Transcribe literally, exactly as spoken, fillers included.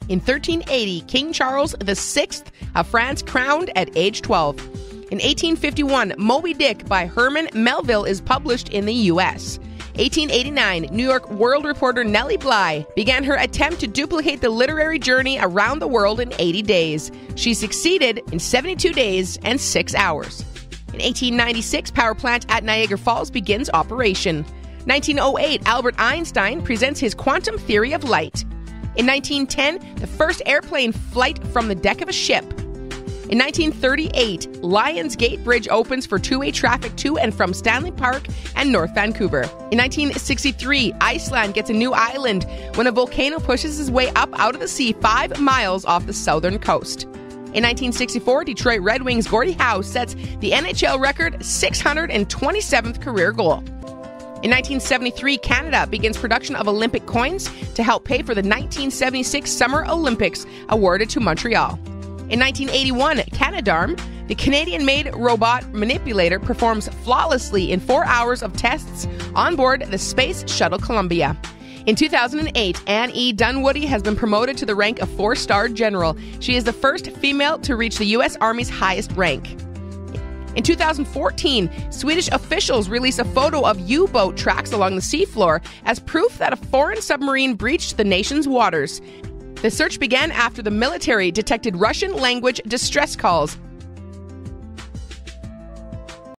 In thirteen eighty, King Charles the Sixth of France crowned at age twelve. In eighteen fifty-one, Moby Dick by Herman Melville is published in the U S eighteen eighty-nine, New York World reporter Nellie Bly began her attempt to duplicate the literary journey around the world in eighty days. She succeeded in seventy-two days and six hours. In eighteen ninety-six, power plant at Niagara Falls begins operation. nineteen oh eight, Albert Einstein presents his quantum theory of light. In nineteen ten, the first airplane flight from the deck of a ship. In nineteen thirty-eight, Lions Gate Bridge opens for two-way traffic to and from Stanley Park and North Vancouver. In nineteen sixty-three, Iceland gets a new island when a volcano pushes its way up out of the sea five miles off the southern coast. In nineteen sixty-four, Detroit Red Wings' Gordie Howe sets the N H L record six hundred twenty-seventh career goal. In nineteen seventy-three, Canada begins production of Olympic coins to help pay for the nineteen seventy-six Summer Olympics awarded to Montreal. In nineteen eighty-one, Canadarm, the Canadian-made robot manipulator, performs flawlessly in four hours of tests on board the Space Shuttle Columbia. In two thousand eight, Anne E. Dunwoody has been promoted to the rank of four-star general. She is the first female to reach the U S Army's highest rank. In two thousand fourteen, Swedish officials release a photo of U-boat tracks along the seafloor as proof that a foreign submarine breached the nation's waters. The search began after the military detected Russian-language distress calls.